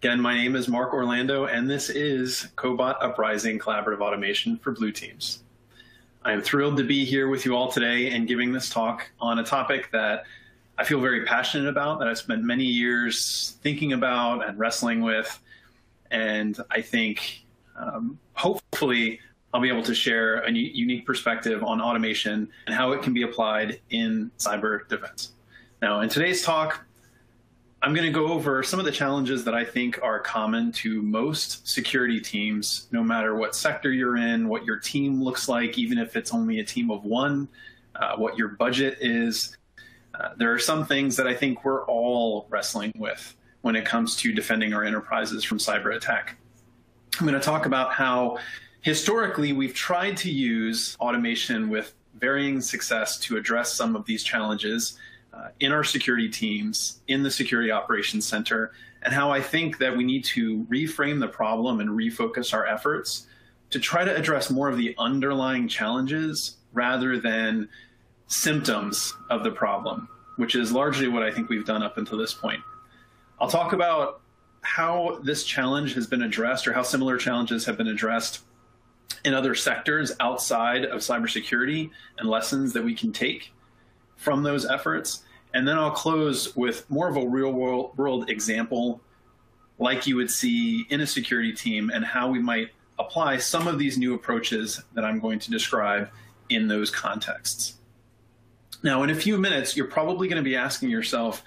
Again, my name is Mark Orlando, and this is Cobot Uprising Collaborative Automation for Blue Teams. I am thrilled to be here with you all today and giving this talk on a topic that I feel very passionate about, that I've spent many years thinking about and wrestling with. And I think hopefully I'll be able to share a unique perspective on automation and how it can be applied in cyber defense. Now, in today's talk, I'm going to go over some of the challenges that I think are common to most security teams, no matter what sector you're in, what your team looks like, even if it's only a team of one, what your budget is. There are some things that I think we're all wrestling with when it comes to defending our enterprises from cyber attack. I'm going to talk about how historically we've tried to use automation with varying success to address some of these challenges in our security teams, in the Security Operations Center, and how I think that we need to reframe the problem and refocus our efforts to try to address more of the underlying challenges rather than symptoms of the problem, which is largely what I think we've done up until this point. I'll talk about how this challenge has been addressed, or how similar challenges have been addressed in other sectors outside of cybersecurity, and lessons that we can take from those efforts. And then I'll close with more of a real world example, like you would see in a security team, and how we might apply some of these new approaches that I'm going to describe in those contexts. Now, in a few minutes, you're probably going to be asking yourself,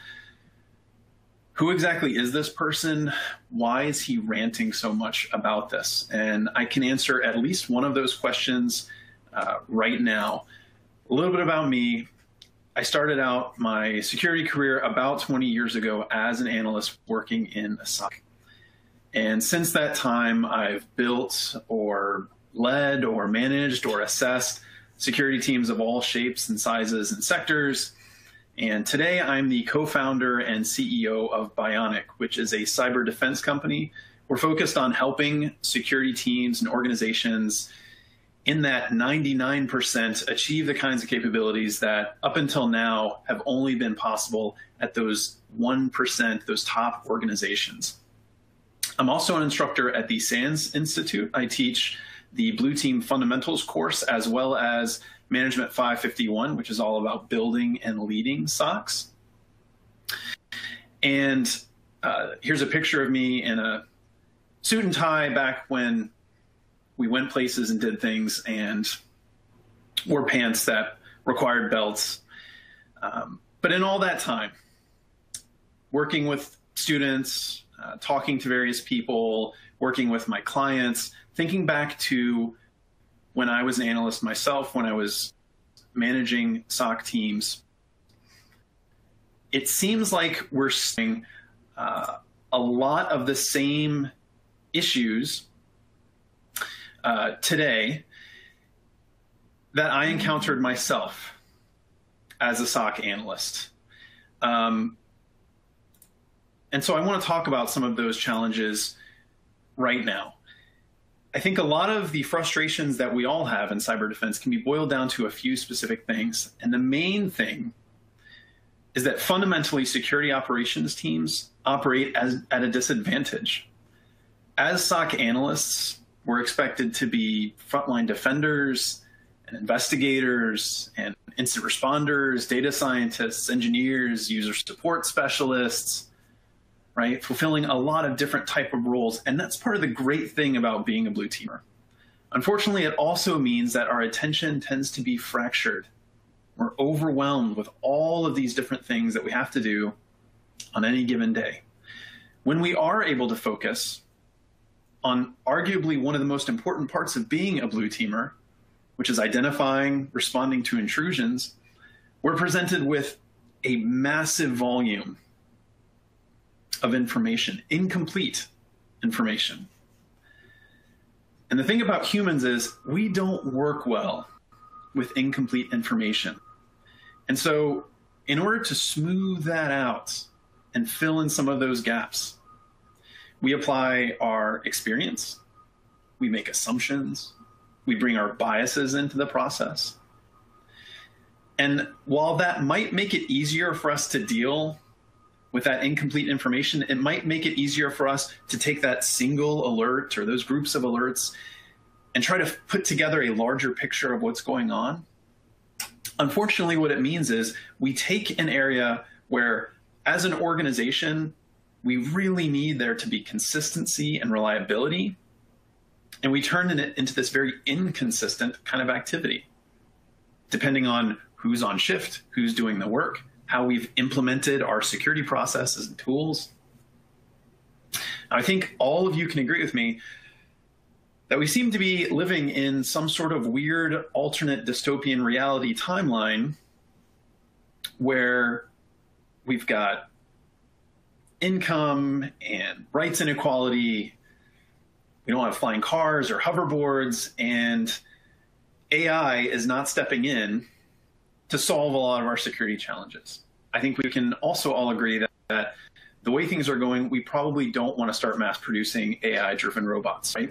who exactly is this person? Why is he ranting so much about this? And I can answer at least one of those questions right now. A little bit about me. I started out my security career about 20 years ago as an analyst working in a SOC. And since that time, I've built or led or managed or assessed security teams of all shapes and sizes and sectors. And today I'm the co-founder and CEO of Bionic, which is a cyber defense company. We're focused on helping security teams and organizations in that 99% achieve the kinds of capabilities that up until now have only been possible at those 1%, those top organizations. I'm also an instructor at the SANS Institute. I teach the Blue Team Fundamentals course, as well as Management 551, which is all about building and leading SOCs. And here's a picture of me in a suit and tie back when we went places and did things and wore pants that required belts. But in all that time, working with students, talking to various people, working with my clients, thinking back to when I was an analyst myself, when I was managing SOC teams, it seems like we're seeing a lot of the same issues today that I encountered myself as a SOC analyst. And so I want to talk about some of those challenges right now. I think a lot of the frustrations that we all have in cyber defense can be boiled down to a few specific things. And the main thing is that fundamentally security operations teams operate at a disadvantage. As SOC analysts, we're expected to be frontline defenders and investigators and incident responders, data scientists, engineers, user support specialists, right? Fulfilling a lot of different type of roles. And that's part of the great thing about being a blue teamer. Unfortunately, it also means that our attention tends to be fractured. We're overwhelmed with all of these different things that we have to do on any given day. When we are able to focus on arguably one of the most important parts of being a blue teamer, which is identifying, responding to intrusions, we're presented with a massive volume of information, incomplete information. And the thing about humans is we don't work well with incomplete information. And so in order to smooth that out and fill in some of those gaps, we apply our experience, we make assumptions, we bring our biases into the process. And while that might make it easier for us to deal with that incomplete information, it might make it easier for us to take that single alert or those groups of alerts and try to put together a larger picture of what's going on. Unfortunately, what it means is we take an area where, as an organization, we really need there to be consistency and reliability, and we turn it into this very inconsistent kind of activity, depending on who's on shift, who's doing the work, how we've implemented our security processes and tools. I think all of you can agree with me that we seem to be living in some sort of weird alternate dystopian reality timeline where we've got income and rights inequality. We don't have flying cars or hoverboards, and AI is not stepping in to solve a lot of our security challenges. I think we can also all agree that the way things are going, we probably don't want to start mass producing AI-driven robots, right?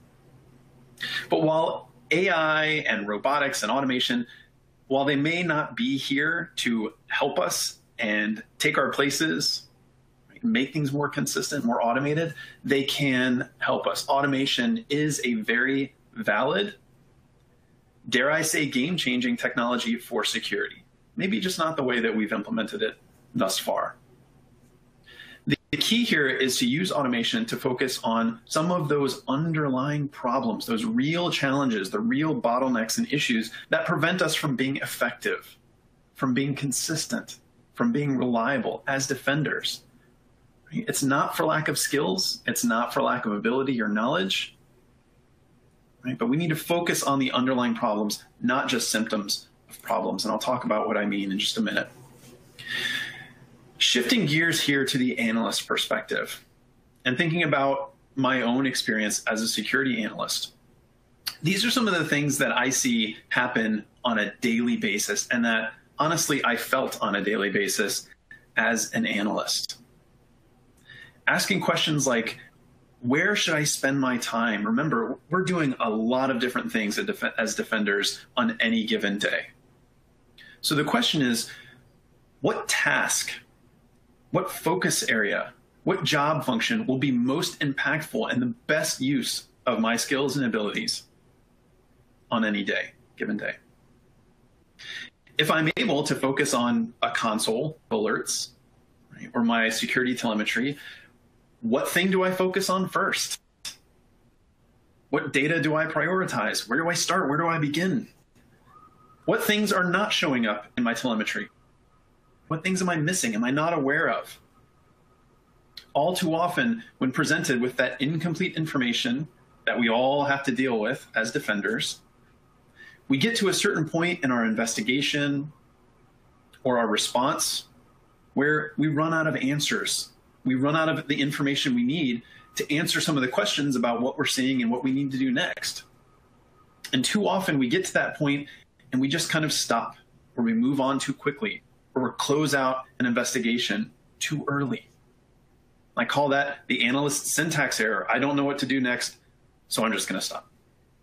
But while AI and robotics and automation, while they may not be here to help us and take our places, make things more consistent, more automated, they can help us. Automation is a very valid, dare I say, game-changing technology for security. Maybe just not the way that we've implemented it thus far. The key here is to use automation to focus on some of those underlying problems, those real challenges, the real bottlenecks and issues that prevent us from being effective, from being consistent, from being reliable as defenders. It's not for lack of skills. It's not for lack of ability or knowledge. Right? But we need to focus on the underlying problems, not just symptoms of problems. And I'll talk about what I mean in just a minute. Shifting gears here to the analyst perspective and thinking about my own experience as a security analyst. These are some of the things that I see happen on a daily basis and that honestly I felt on a daily basis as an analyst. Asking questions like, where should I spend my time? Remember, we're doing a lot of different things as defenders on any given day. So the question is, what task, what focus area, what job function will be most impactful and the best use of my skills and abilities on any day, given day? If I'm able to focus on a console, alerts, right, or my security telemetry, what thing do I focus on first? What data do I prioritize? Where do I start? Where do I begin? What things are not showing up in my telemetry? What things am I missing? Am I not aware of? All too often, when presented with that incomplete information that we all have to deal with as defenders, we get to a certain point in our investigation or our response where we run out of answers. We run out of the information we need to answer some of the questions about what we're seeing and what we need to do next. And too often we get to that point and we just kind of stop, or we move on too quickly, or we close out an investigation too early. I call that the analyst syntax error. I don't know what to do next, so I'm just going to stop.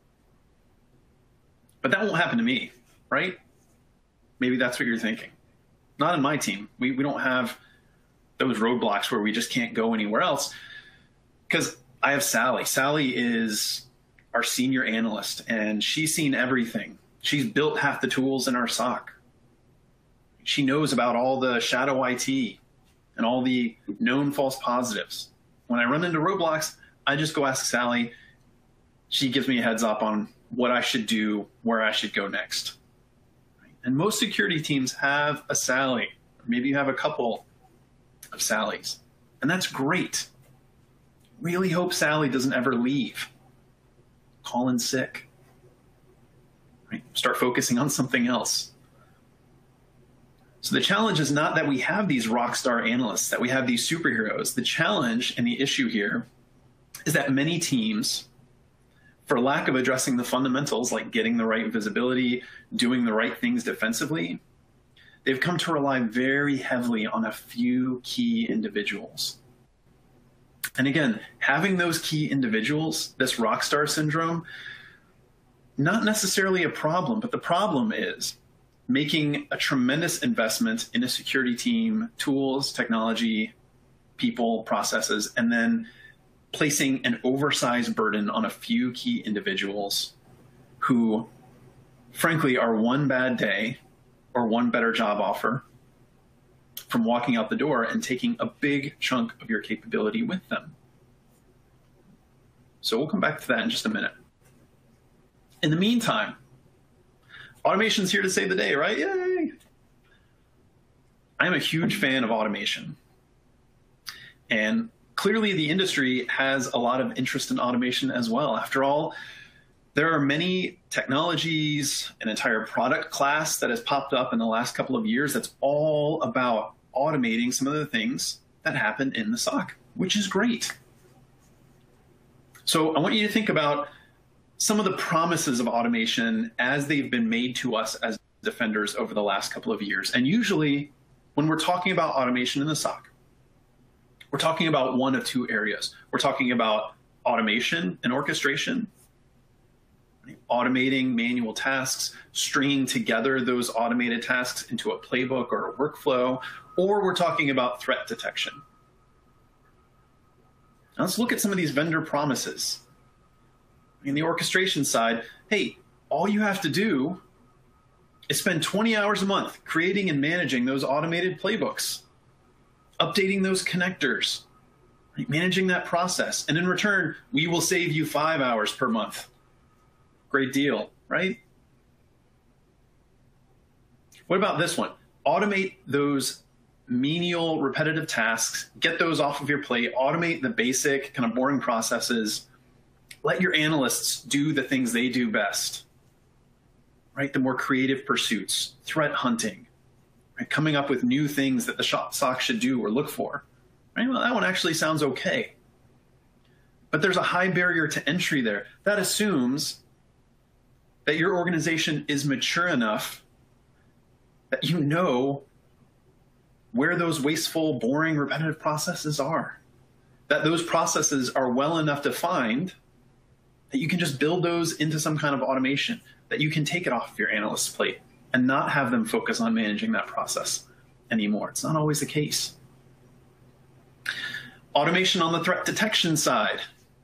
But that won't happen to me, right? Maybe that's what you're thinking. Not in my team. We don't have those roadblocks where we just can't go anywhere else, because I have Sally. Sally is our senior analyst, and she's seen everything. She's built half the tools in our SOC. She knows about all the shadow IT and all the known false positives. When I run into roadblocks, I just go ask Sally. She gives me a heads up on what I should do, where I should go next. And most security teams have a Sally. Maybe you have a couple of Sallys, and that's great. Really hope Sally doesn't ever leave. Call in sick. Right? Start focusing on something else. So the challenge is not that we have these rock star analysts, that we have these superheroes. The challenge and the issue here is that many teams, for lack of addressing the fundamentals like getting the right visibility, doing the right things defensively, they've come to rely very heavily on a few key individuals. And again, having those key individuals, this rockstar syndrome, not necessarily a problem, but the problem is making a tremendous investment in a security team, tools, technology, people, processes, and then placing an oversized burden on a few key individuals who, frankly, are one bad day or one better job offer from walking out the door and taking a big chunk of your capability with them. So we'll come back to that in just a minute. In the meantime, automation's here to save the day, right? Yay! I'm a huge fan of automation. And clearly the industry has a lot of interest in automation as well. After all, there are many technologies, an entire product class that has popped up in the last couple of years that's all about automating some of the things that happen in the SOC, which is great. So I want you to think about some of the promises of automation as they've been made to us as defenders over the last couple of years. And usually when we're talking about automation in the SOC, we're talking about one of two areas. We're talking about automation and orchestration, automating manual tasks, stringing together those automated tasks into a playbook or a workflow, or we're talking about threat detection. Now let's look at some of these vendor promises. In the orchestration side, hey, all you have to do is spend 20 hours a month creating and managing those automated playbooks, updating those connectors, right? Managing that process. And in return, we will save you 5 hours per month. Great deal, right? What about this one? Automate those menial, repetitive tasks, get those off of your plate, automate the basic, kind of boring processes. Let your analysts do the things they do best, right? The more creative pursuits, threat hunting, right? Coming up with new things that the SOC should do or look for, right? Well, that one actually sounds okay. But there's a high barrier to entry there. That assumes that your organization is mature enough that you know where those wasteful, boring, repetitive processes are, that those processes are well enough defined that you can just build those into some kind of automation, that you can take it off of your analyst's plate and not have them focus on managing that process anymore. It's not always the case. Automation on the threat detection side.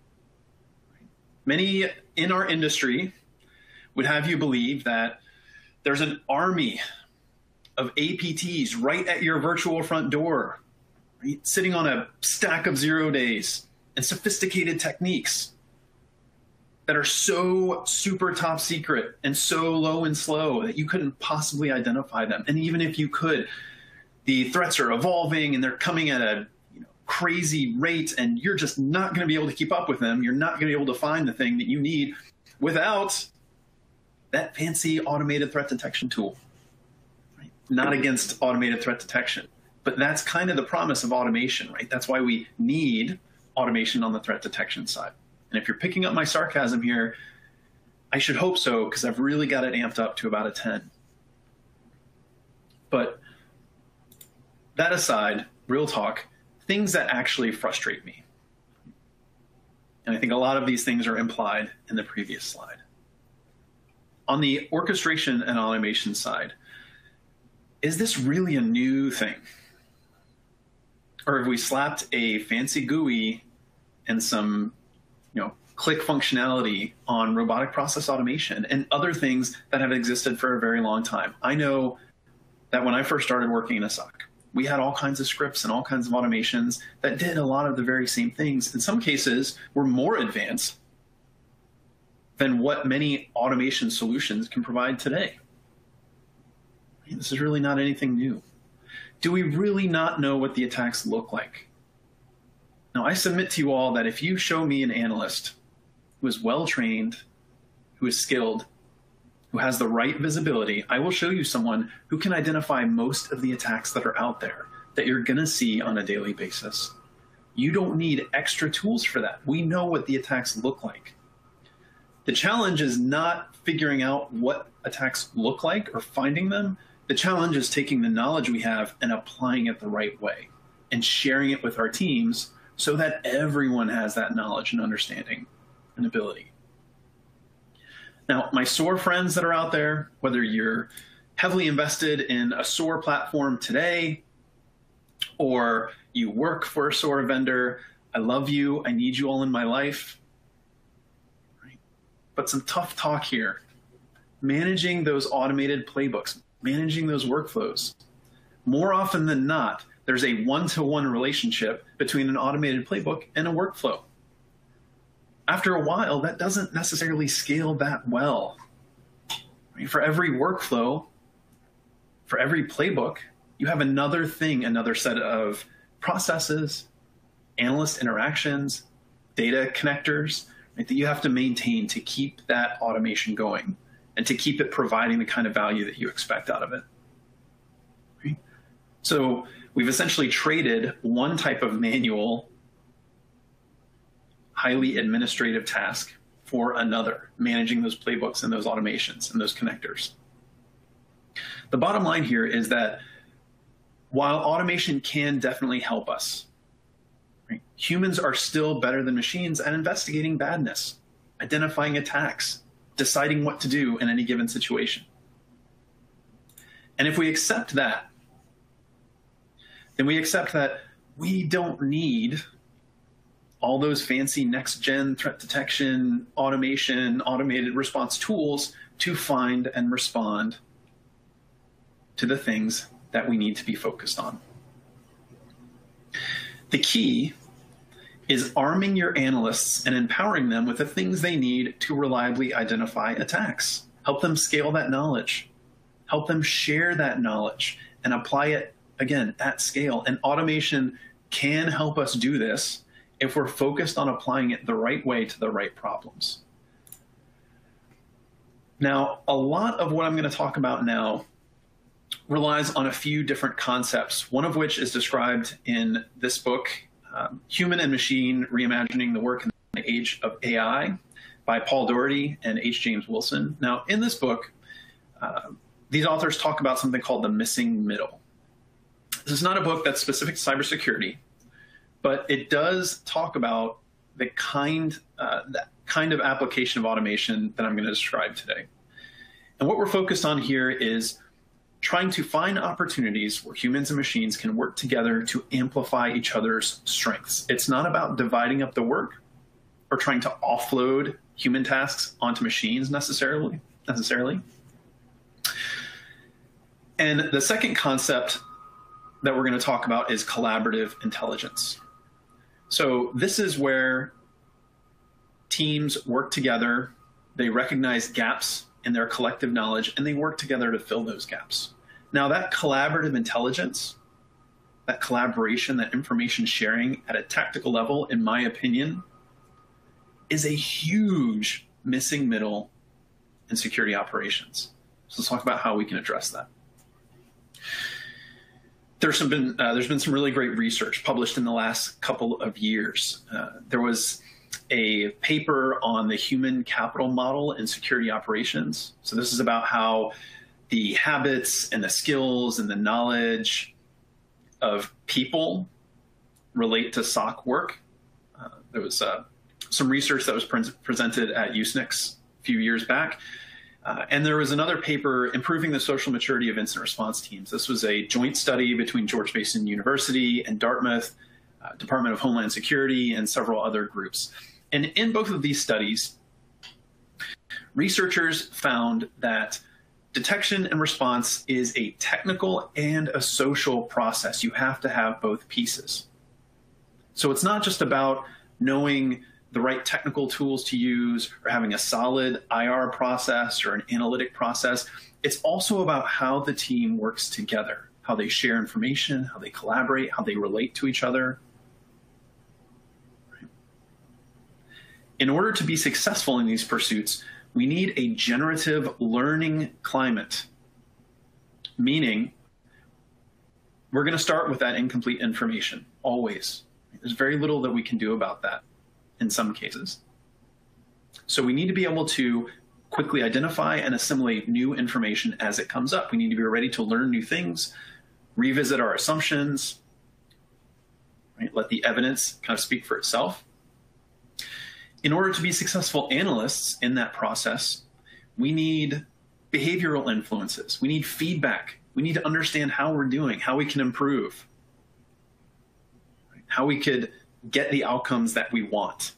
Many in our industry would have you believe that there's an army of APTs right at your virtual front door, right? Sitting on a stack of 0 days and sophisticated techniques that are so super top secret and so low and slow that you couldn't possibly identify them. And even if you could, the threats are evolving and they're coming at a crazy rate, and you're just not going to be able to keep up with them. You're not going to be able to find the thing that you need without that fancy automated threat detection tool. Right? Not against automated threat detection, but that's kind of the promise of automation, right? That's why we need automation on the threat detection side. And if you're picking up my sarcasm here, I should hope so, because I've really got it amped up to about a 10. But that aside, real talk, things that actually frustrate me. And I think a lot of these things are implied in the previous slide. On the orchestration and automation side, is this really a new thing? Or have we slapped a fancy GUI and some click functionality on robotic process automation and other things that have existed for a very long time? I know that when I first started working in a SOC, we had all kinds of scripts and all kinds of automations that did a lot of the very same things. In some cases, were more advanced than what many automation solutions can provide today. This is really not anything new. Do we really not know what the attacks look like? Now, I submit to you all that if you show me an analyst who is well-trained, who is skilled, who has the right visibility, I will show you someone who can identify most of the attacks that are out there that you're going to see on a daily basis. You don't need extra tools for that. We know what the attacks look like. The challenge is not figuring out what attacks look like or finding them. The challenge is taking the knowledge we have and applying it the right way and sharing it with our teams so that everyone has that knowledge and understanding and ability. Now, my SOAR friends that are out there, whether you're heavily invested in a SOAR platform today, or you work for a SOAR vendor, I love you, I need you all in my life. Right? But some tough talk here. Managing those automated playbooks, managing those workflows. More often than not, there's a one-to-one relationship between an automated playbook and a workflow. After a while, that doesn't necessarily scale that well. Right? For every workflow, for every playbook, you have another thing, another set of processes, analyst interactions, data connectors, right, that you have to maintain to keep that automation going and to keep it providing the kind of value that you expect out of it. Right? So we've essentially traded one type of manual, highly administrative task for another, managing those playbooks and those automations and those connectors. The bottom line here is that while automation can definitely help us, right, humans are still better than machines at investigating badness, identifying attacks, deciding what to do in any given situation. And if we accept that, then we accept that we don't need all those fancy next-gen threat detection, automation, automated response tools to find and respond to the things that we need to be focused on. The key is arming your analysts and empowering them with the things they need to reliably identify attacks. Help them scale that knowledge. Help them share that knowledge and apply it, again, at scale. And automation can help us do this if we're focused on applying it the right way to the right problems. Now, a lot of what I'm going to talk about now relies on a few different concepts, one of which is described in this book, Human and Machine, Reimagining the Work in the Age of AI by Paul Doherty and H. James Wilson. Now, in this book, these authors talk about something called the missing middle. This is not a book that's specific to cybersecurity, but it does talk about the kind of application of automation that I'm going to describe today. And what we're focused on here is trying to find opportunities where humans and machines can work together to amplify each other's strengths. It's not about dividing up the work or trying to offload human tasks onto machines necessarily. And the second concept that we're going to talk about is collaborative intelligence. So this is where teams work together, they recognize gaps in their collective knowledge, and they work together to fill those gaps. Now, that collaborative intelligence, that collaboration, that information sharing at a tactical level, in my opinion, is a huge missing middle in security operations. So let's talk about how we can address that. There's been some really great research published in the last couple of years. There was a paper on the human capital model in security operations. So this is about how the habits and the skills and the knowledge of people relate to SOC work. There was some research that was presented at USNIX a few years back. And there was another paper, Improving the Social Maturity of Incident Response Teams. This was a joint study between George Mason University and Dartmouth, Department of Homeland Security, and several other groups. And in both of these studies, researchers found that detection and response is a technical and a social process. You have to have both pieces. So it's not just about knowing the right technical tools to use or having a solid IR process or an analytic process. It's also about how the team works together, how they share information, how they collaborate, how they relate to each other. In order to be successful in these pursuits, we need a generative learning climate, meaning we're going to start with that incomplete information, always. There's very little that we can do about that in some cases. So we need to be able to quickly identify and assimilate new information as it comes up. We need to be ready to learn new things, revisit our assumptions, right? Let the evidence kind of speak for itself. In order to be successful analysts in that process, we need behavioral influences. We need feedback. We need to understand how we're doing, how we can improve, how we could get the outcomes that we want.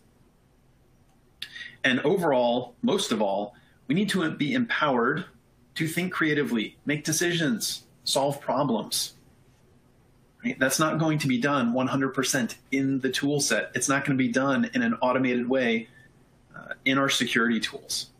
And overall, most of all, we need to be empowered to think creatively, make decisions, solve problems. Right? That's not going to be done 100% in the tool set. It's not going to be done in an automated way in our security tools.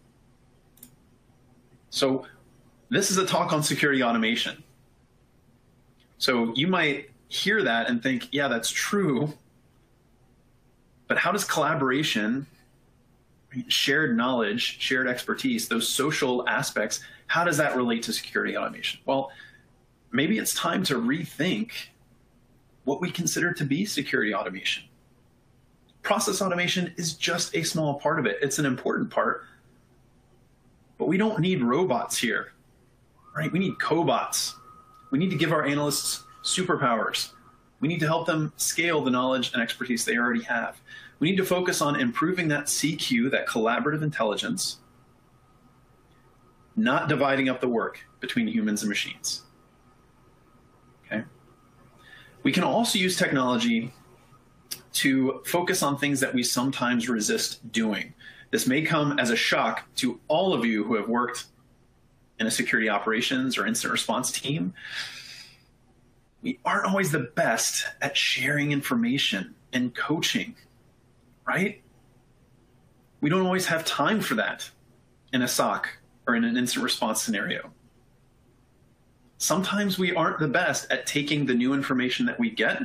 So this is a talk on security automation. So you might hear that and think, yeah, that's true. But how does collaboration, shared knowledge, shared expertise, those social aspects, how does that relate to security automation? Well, maybe it's time to rethink what we consider to be security automation. Process automation is just a small part of it. It's an important part, but we don't need robots here, right? We need cobots. We need to give our analysts superpowers. We need to help them scale the knowledge and expertise they already have. We need to focus on improving that CQ, that collaborative intelligence, not dividing up the work between humans and machines. Okay? We can also use technology to focus on things that we sometimes resist doing. This may come as a shock to all of you who have worked in a security operations or incident response team. We aren't always the best at sharing information and coaching, right? We don't always have time for that in a SOC or in an incident response scenario. Sometimes we aren't the best at taking the new information that we get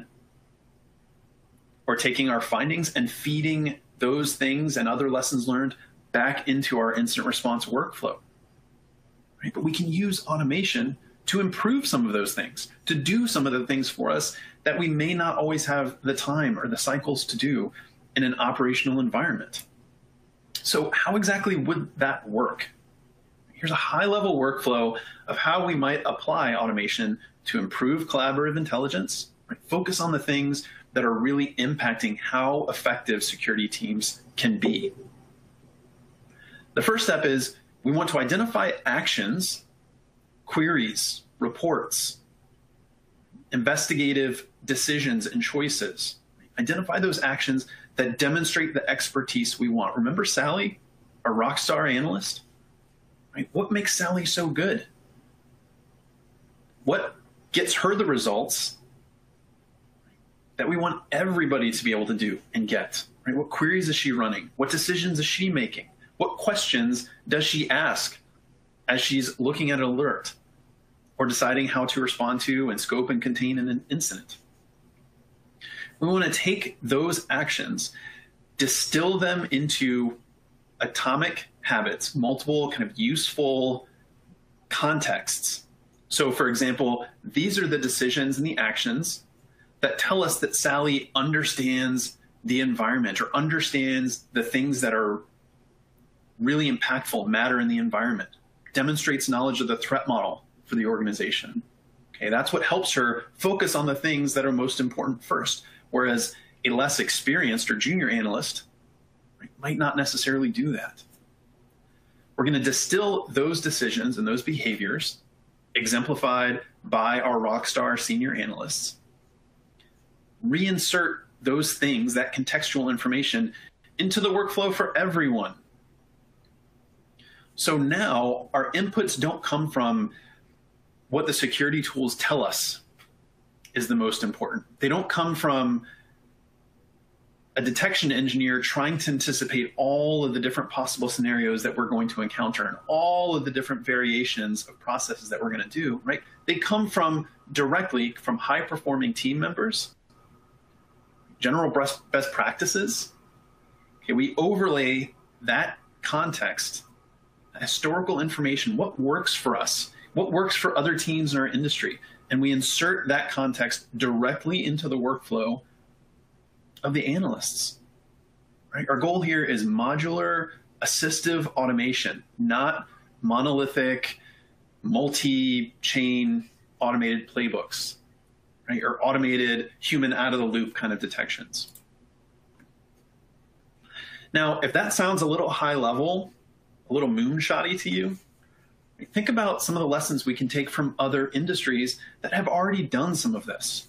or taking our findings and feeding those things and other lessons learned back into our incident response workflow. Right? But we can use automation to improve some of those things, to do some of the things for us that we may not always have the time or the cycles to do in an operational environment. So how exactly would that work? Here's a high-level workflow of how we might apply automation to improve collaborative intelligence, right? Focus on the things that are really impacting how effective security teams can be. The first step is we want to identify actions, queries, reports, investigative decisions and choices. Identify those actions that demonstrate the expertise we want. Remember Sally, a rock star analyst? Right? What makes Sally so good? What gets her the results that we want everybody to be able to do and get? Right? What queries is she running? What decisions is she making? What questions does she ask as she's looking at an alert or deciding how to respond to and scope and contain an incident? We want to take those actions, distill them into atomic habits, multiple kind of useful contexts. So for example, these are the decisions and the actions that tell us that Sally understands the environment or understands the things that are really impactful, matter in the environment, demonstrates knowledge of the threat model for the organization. Okay, that's what helps her focus on the things that are most important first, whereas a less experienced or junior analyst might not necessarily do that. We're going to distill those decisions and those behaviors exemplified by our rockstar senior analysts, reinsert those things, that contextual information, into the workflow for everyone. So now our inputs don't come from what the security tools tell us is the most important. They don't come from a detection engineer trying to anticipate all of the different possible scenarios that we're going to encounter and all of the different variations of processes that we're going to do, right? They come from directly from high-performing team members, general best practices. Okay, we overlay that context, historical information, what works for us, what works for other teams in our industry, and we insert that context directly into the workflow of the analysts. Right? Our goal here is modular assistive automation, not monolithic, multi-chain automated playbooks, right? Or automated human out-of-the-loop kind of detections. Now, if that sounds a little high level, a little moonshotty to you, Think about some of the lessons we can take from other industries that have already done some of this.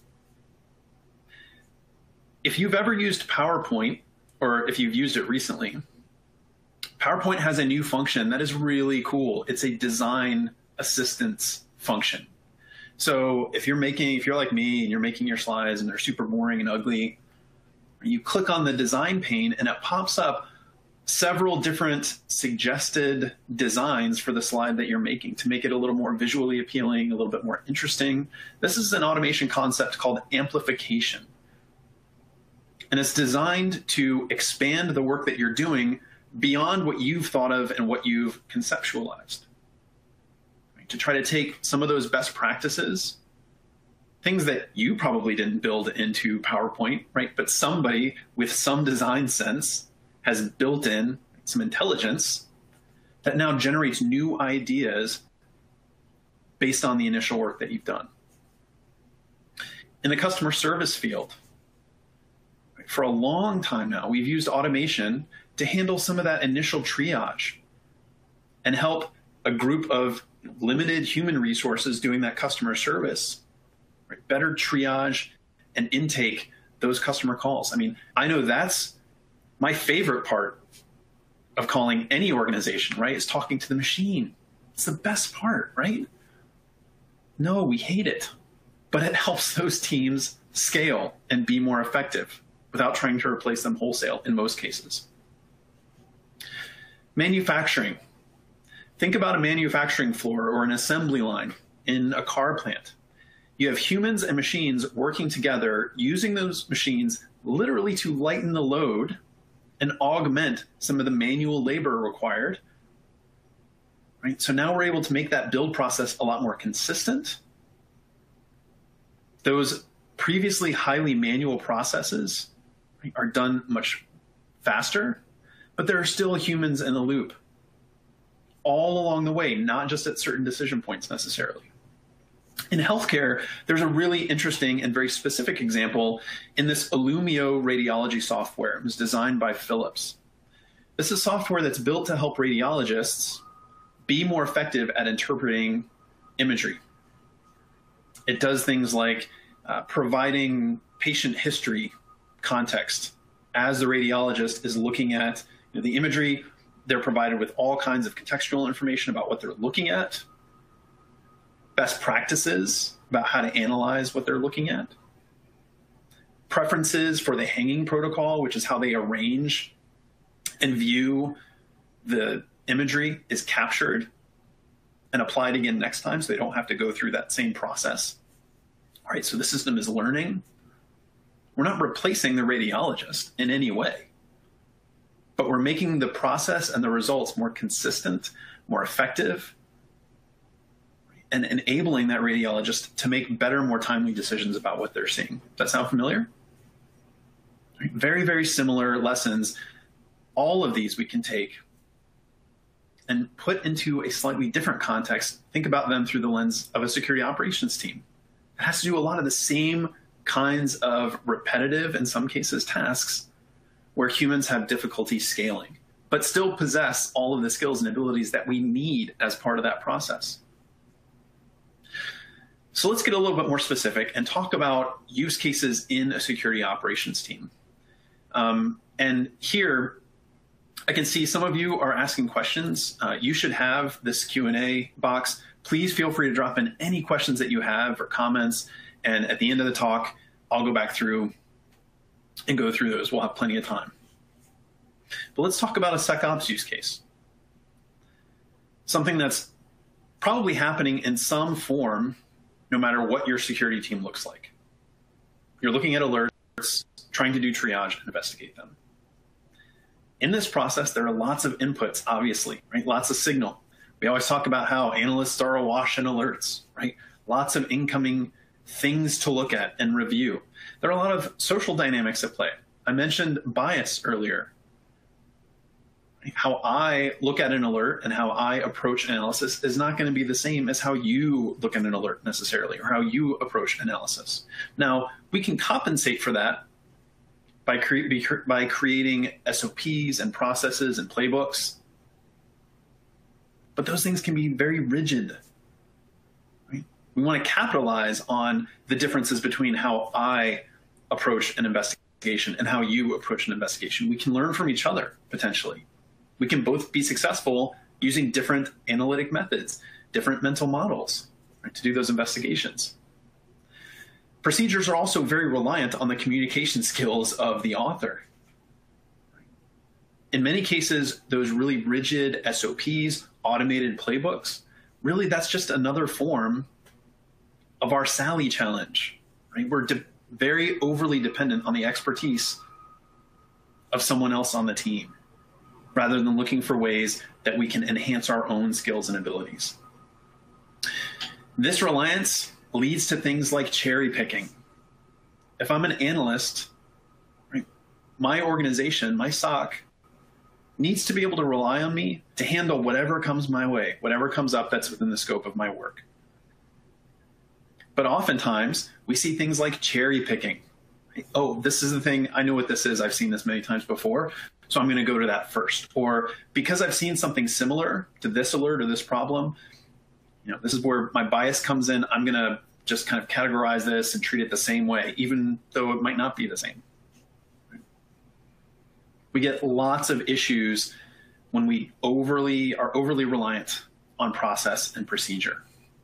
If you've ever used PowerPoint, or if you've used it recently, PowerPoint has a new function that is really cool. It's a design assistance function. So if you're like me and you're making your slides and they're super boring and ugly, you click on the design pane and it pops up several different suggested designs for the slide that you're making to make it a little more visually appealing, a little bit more interesting. This is an automation concept called amplification. And it's designed to expand the work that you're doing beyond what you've thought of and what you've conceptualized. To try to take some of those best practices, things that you probably didn't build into PowerPoint, right? But somebody with some design sense has built in some intelligence that now generates new ideas based on the initial work that you've done. In the customer service field, for a long time now, we've used automation to handle some of that initial triage and help a group of limited human resources doing that customer service, right, better triage and intake those customer calls. I mean, I know that's my favorite part of calling any organization, right, is talking to the machine. It's the best part, right? No, we hate it, but it helps those teams scale and be more effective without trying to replace them wholesale in most cases. Manufacturing. Think about a manufacturing floor or an assembly line in a car plant. You have humans and machines working together, using those machines literally to lighten the load and augment some of the manual labor required. Right? So now we're able to make that build process a lot more consistent. Those previously highly manual processes, right, are done much faster, but there are still humans in the loop all along the way, not just at certain decision points necessarily. In healthcare, there's a really interesting and very specific example in this Illumio radiology software. It was designed by Philips. This is software that's built to help radiologists be more effective at interpreting imagery. It does things like providing patient history context. As the radiologist is looking at the imagery, they're provided with all kinds of contextual information about what they're looking at, best practices about how to analyze what they're looking at, preferences for the hanging protocol, which is how they arrange and view the imagery, is captured and applied again next time so they don't have to go through that same process. All right, so the system is learning. We're not replacing the radiologist in any way, but we're making the process and the results more consistent, more effective, and enabling that radiologist to make better, more timely decisions about what they're seeing. Does that sound familiar? Very, very similar lessons. All of these we can take and put into a slightly different context. Think about them through the lens of a security operations team. It has to do a lot of the same kinds of repetitive, in some cases, tasks where humans have difficulty scaling, but still possess all of the skills and abilities that we need as part of that process. So let's get a little bit more specific and talk about use cases in a security operations team. And here, I can see some of you are asking questions. You should have this Q&A box. Please feel free to drop in any questions that you have or comments. And at the end of the talk, I'll go back through and go through those. We'll have plenty of time. But let's talk about a SecOps use case. Something that's probably happening in some form, no matter what your security team looks like. You're looking at alerts, trying to do triage and investigate them. In this process, there are lots of inputs, obviously, right? Lots of signal. We always talk about how analysts are awash in alerts, right? Lots of incoming things to look at and review. There are a lot of social dynamics at play. I mentioned bias earlier. How I look at an alert and how I approach analysis is not going to be the same as how you look at an alert necessarily, or how you approach analysis. Now, we can compensate for that by creating SOPs and processes and playbooks. but those things can be very rigid. Right? We want to capitalize on the differences between how I approach an investigation and how you approach an investigation. We can learn from each other, potentially. We can both be successful using different analytic methods, different mental models, right, to do those investigations. Procedures are also very reliant on the communication skills of the author. In many cases, those really rigid SOPs, automated playbooks, really that's just another form of our Sally challenge. Right? We're very overly dependent on the expertise of someone else on the team, rather than looking for ways that we can enhance our own skills and abilities. This reliance leads to things like cherry picking. If I'm an analyst, right, my organization, my SOC, needs to be able to rely on me to handle whatever comes my way, whatever comes up that's within the scope of my work. But oftentimes, we see things like cherry picking. Right? Oh, this is the thing, I know what this is, I've seen this many times before, so I'm going to go to that first. Or because I've seen something similar to this alert or this problem, this is where my bias comes in. I'm going to just kind of categorize this and treat it the same way, even though it might not be the same. We get lots of issues when we are overly reliant on process and procedure.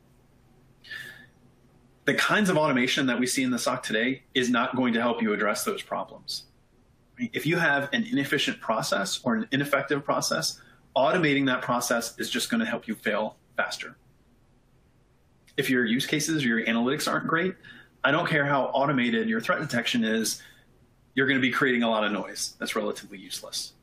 The kinds of automation that we see in the SOC today is not going to help you address those problems. If you have an inefficient process or an ineffective process, automating that process is just going to help you fail faster. If your use cases or your analytics aren't great, I don't care how automated your threat detection is, you're going to be creating a lot of noise that's relatively useless.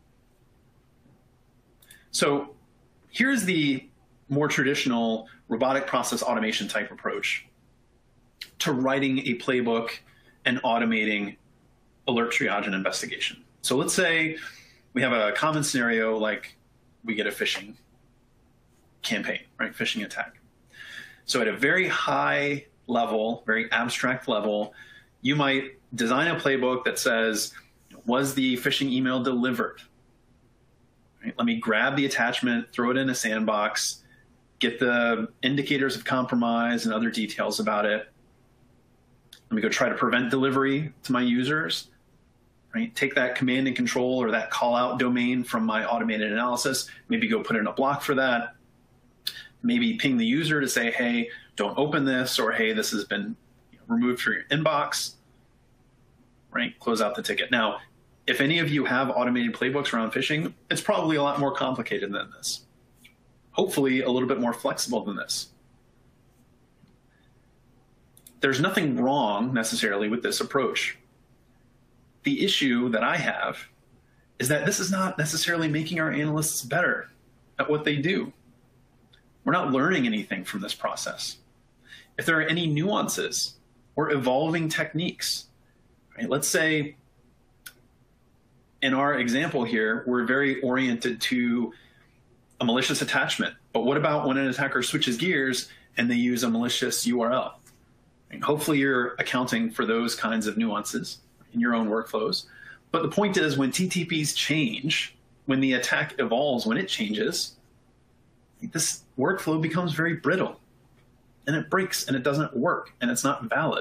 So here's the more traditional robotic process automation type approach to writing a playbook and automating alert triage and investigation. So let's say we have a common scenario like we get a phishing campaign, right? Phishing attack. So at a very high level, very abstract level, you might design a playbook that says, was the phishing email delivered? Right? Let me grab the attachment, throw it in a sandbox, get the indicators of compromise and other details about it. Let me go try to prevent delivery to my users. Right? Take that command and control or that call out domain from my automated analysis, maybe go put in a block for that. Maybe ping the user to say, hey, don't open this, or hey, this has been removed from your inbox, right? Close out the ticket. Now, if any of you have automated playbooks around phishing, it's probably a lot more complicated than this. Hopefully a little bit more flexible than this. There's nothing wrong necessarily with this approach. The issue that I have is that this is not necessarily making our analysts better at what they do. We're not learning anything from this process. If there are any nuances or evolving techniques, right? Let's say in our example here, we're very oriented to a malicious attachment. But what about when an attacker switches gears and they use a malicious URL? And hopefully you're accounting for those kinds of nuances in your own workflows. But the point is, when TTPs change, when the attack evolves, when it changes, this workflow becomes very brittle and it breaks and it doesn't work and it's not valid.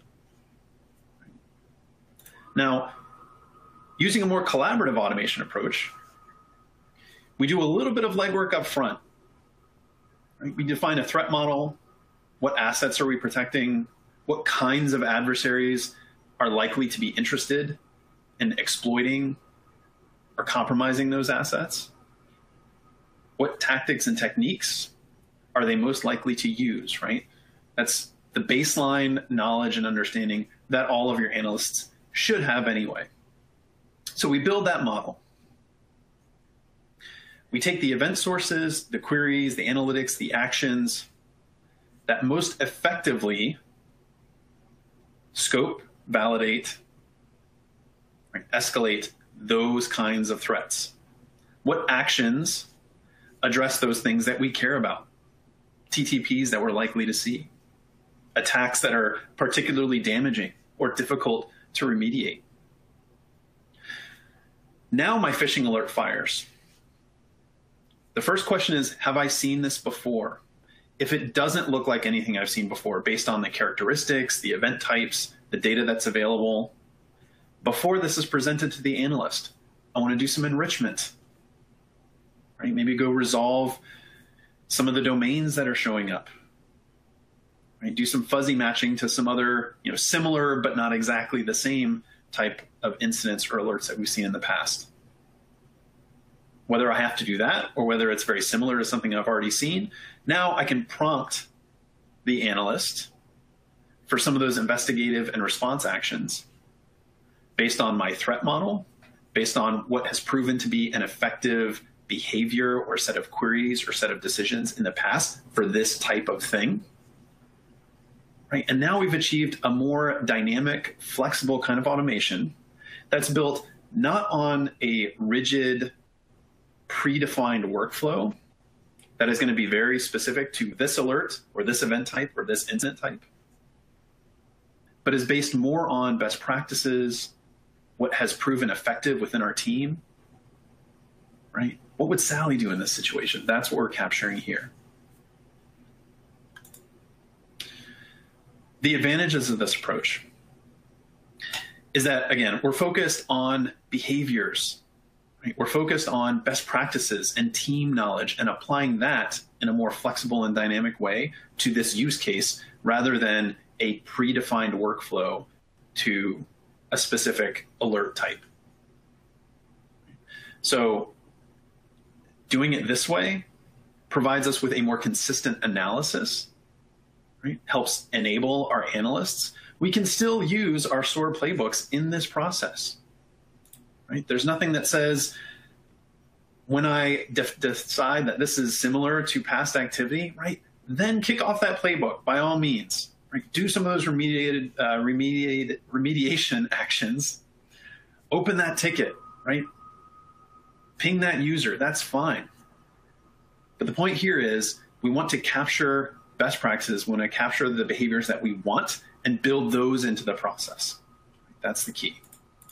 Now, using a more collaborative automation approach, we do a little bit of legwork up front. Right? We define a threat model. What assets are we protecting? What kinds of adversaries are likely to be interested in exploiting or compromising those assets? What tactics and techniques are they most likely to use, right? That's the baseline knowledge and understanding that all of your analysts should have anyway. So we build that model. We take the event sources, the queries, the analytics, the actions that most effectively scope, validate, right, escalate those kinds of threats. What actions address those things that we care about? TTPs that we're likely to see, attacks that are particularly damaging or difficult to remediate. Now my phishing alert fires. The first question is, have I seen this before? If it doesn't look like anything I've seen before, based on the characteristics, the event types, the data that's available, before this is presented to the analyst, I want to do some enrichment, right? Maybe go resolve some of the domains that are showing up, right? Do some fuzzy matching to some other, similar but not exactly the same type of incidents or alerts that we've seen in the past. Whether I have to do that or whether it's very similar to something I've already seen, now I can prompt the analyst for some of those investigative and response actions based on my threat model, based on what has proven to be an effective behavior or set of queries or set of decisions in the past for this type of thing. Right? And now we've achieved a more dynamic, flexible kind of automation that's built not on a rigid, predefined workflow that is going to be very specific to this alert or this event type or this incident type, but is based more on best practices, what has proven effective within our team, right? What would Sally do in this situation? That's what we're capturing here. The advantages of this approach is that, again, we're focused on behaviors. Right? We're focused on best practices and team knowledge and applying that in a more flexible and dynamic way to this use case rather than a predefined workflow to a specific alert type. So doing it this way provides us with a more consistent analysis, right? Helps enable our analysts. We can still use our stored playbooks in this process. Right? There's nothing that says when I decide that this is similar to past activity, right? Then kick off that playbook by all means. Right? Do some of those remediation actions. Open that ticket, right? Ping that user. That's fine. But the point here is we want to capture best practices. We want to capture the behaviors that we want and build those into the process. That's the key.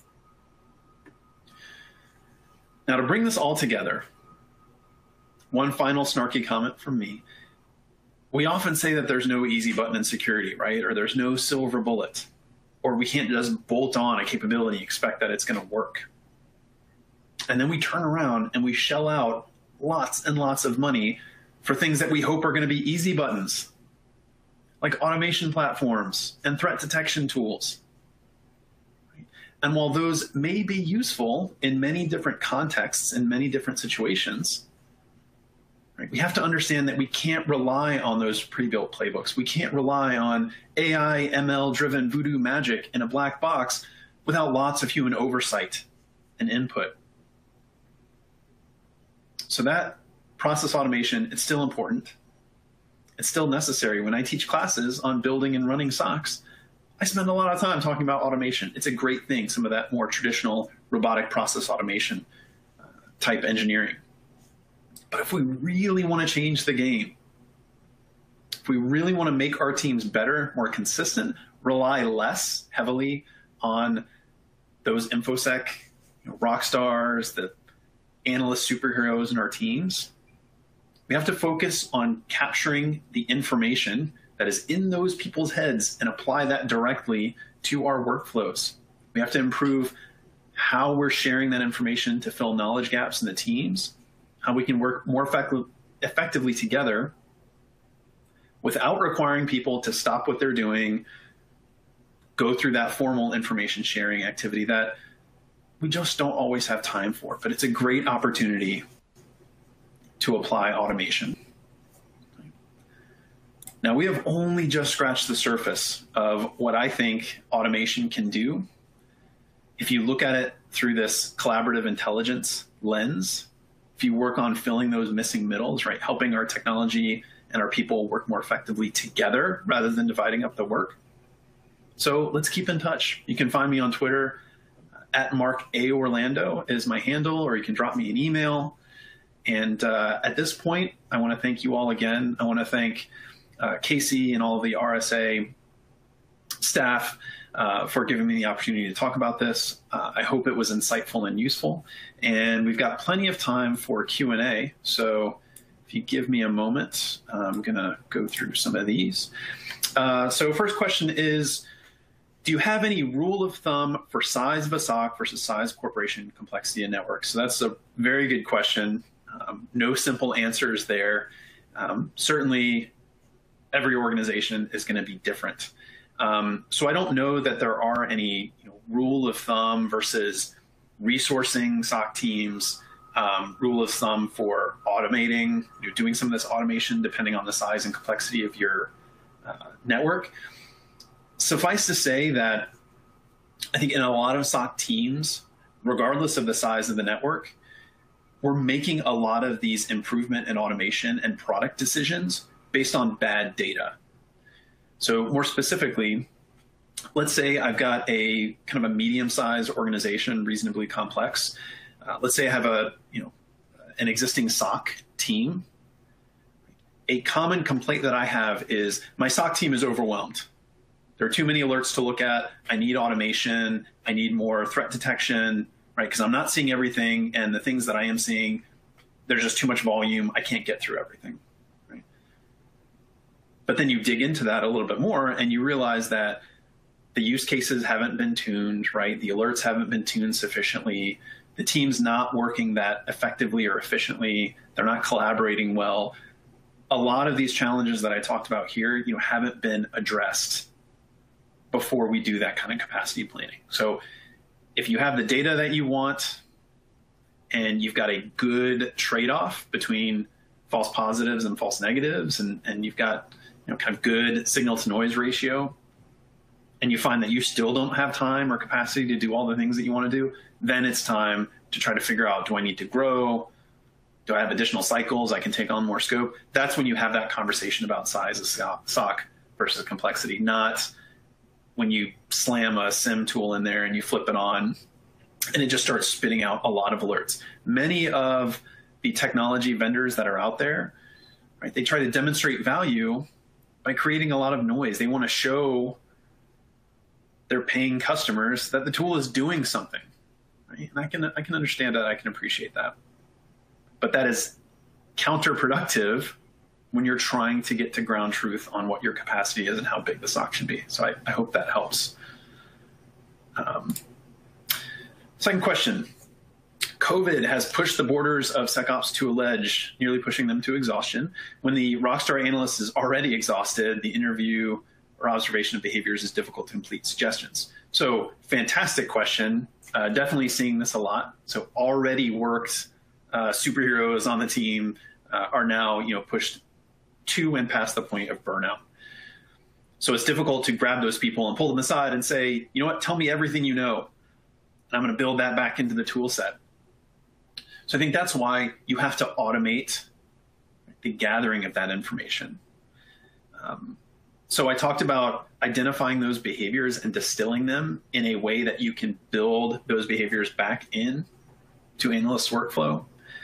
Now, to bring this all together, one final snarky comment from me. We often say that there's no easy button in security, right? Or there's no silver bullet, or we can't just bolt on a capability and expect that it's going to work. And then we turn around and we shell out lots and lots of money for things that we hope are going to be easy buttons, like automation platforms and threat detection tools. And while those may be useful in many different contexts, in many different situations, right, we have to understand that we can't rely on those pre-built playbooks. We can't rely on AI, ML-driven voodoo magic in a black box without lots of human oversight and input. So that process automation, it's still important. It's still necessary. When I teach classes on building and running SOCs, I spend a lot of time talking about automation. It's a great thing, some of that more traditional robotic process automation type engineering. But if we really want to change the game, if we really want to make our teams better, more consistent, rely less heavily on those InfoSec rock stars, the analyst superheroes in our teams, we have to focus on capturing the information that is in those people's heads and apply that directly to our workflows. We have to improve how we're sharing that information to fill knowledge gaps in the teams, how we can work more effectively together without requiring people to stop what they're doing, go through that formal information sharing activity that we just don't always have time for. But it's a great opportunity to apply automation. Now, we have only just scratched the surface of what I think automation can do. If you look at it through this collaborative intelligence lens, if you work on filling those missing middles, right, helping our technology and our people work more effectively together rather than dividing up the work. So let's keep in touch. You can find me on Twitter at Mark A. Orlando is my handle, or you can drop me an email. And at this point, I want to thank you all again. I want to thank Casey and all of the RSA staff for giving me the opportunity to talk about this. I hope it was insightful and useful. And we've got plenty of time for Q&A. So if you give me a moment, I'm going to go through some of these. So first question is, do you have any rule of thumb for size of a SOC versus size of corporation, complexity, and network? So that's a very good question. No simple answers there. Certainly, every organization is going to be different. So I don't know that there are any rule of thumb versus resourcing SOC teams, rule of thumb for automating, doing some of this automation depending on the size and complexity of your network. Suffice to say that I think in a lot of SOC teams, regardless of the size of the network, we're making a lot of these improvement and automation and product decisions based on bad data. So more specifically, let's say I've got a kind of a medium-sized organization, reasonably complex. Let's say I have an existing SOC team. A common complaint that I have is my SOC team is overwhelmed. There are too many alerts to look at. I need automation. I need more threat detection, right? Because I'm not seeing everything, and the things that I am seeing, there's just too much volume. I can't get through everything, right? But then you dig into that a little bit more, and you realize that the use cases haven't been tuned, right? The alerts haven't been tuned sufficiently. The team's not working that effectively or efficiently. They're not collaborating well. A lot of these challenges that I talked about here, haven't been addressed before we do that kind of capacity planning. So if you have the data that you want and you've got a good trade-off between false positives and false negatives, and you've got kind of good signal to noise ratio, and you find that you still don't have time or capacity to do all the things that you want to do, then it's time to try to figure out, do I need to grow? Do I have additional cycles? I can take on more scope. That's when you have that conversation about size of SOC versus complexity, not when you slam a SIM tool in there and you flip it on and it just starts spitting out a lot of alerts. Many of the technology vendors that are out there, right, they try to demonstrate value by creating a lot of noise. They want to show their paying customers that the tool is doing something, right? And I can understand that. I can appreciate that. But that is counterproductive when you're trying to get to ground truth on what your capacity is and how big the SOC should be. So I hope that helps. Second question. COVID has pushed the borders of SecOps to a ledge, nearly pushing them to exhaustion. When the rockstar analyst is already exhausted, the interview or observation of behaviors is difficult to complete suggestions. So fantastic question. Definitely seeing this a lot. So already worked superheroes on the team are now pushed to and past the point of burnout. So it's difficult to grab those people and pull them aside and say, you know what, tell me everything you know. And I'm going to build that back into the tool set. So I think that's why you have to automate the gathering of that information. So I talked about identifying those behaviors and distilling them in a way that you can build those behaviors back in to analyst workflow.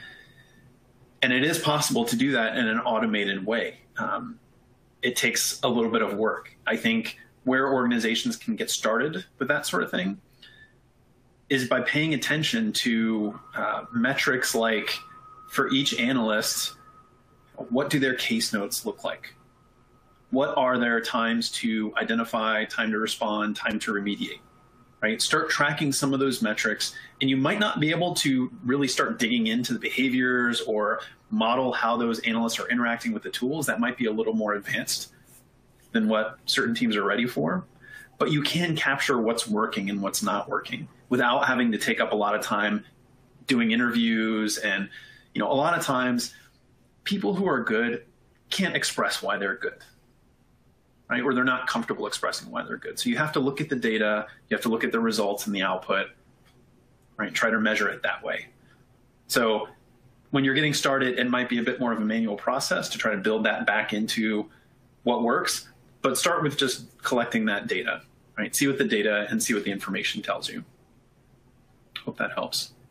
And it is possible to do that in an automated way. It takes a little bit of work. I think where organizations can get started with that sort of thing is by paying attention to metrics like, for each analyst, what do their case notes look like? What are their times to identify, time to respond, time to remediate? Right? Start tracking some of those metrics, and you might not be able to really start digging into the behaviors or model how those analysts are interacting with the tools. That might be a little more advanced than what certain teams are ready for, but you can capture what's working and what's not working without having to take up a lot of time doing interviews. And a lot of times people who are good can't express why they're good. Right? Or they're not comfortable expressing why they're good. So you have to look at the data, you have to look at the results and the output, right? Try to measure it that way. So when you're getting started, it might be a bit more of a manual process to try to build that back into what works, but start with just collecting that data, right? See what the data and see what the information tells you. Hope that helps.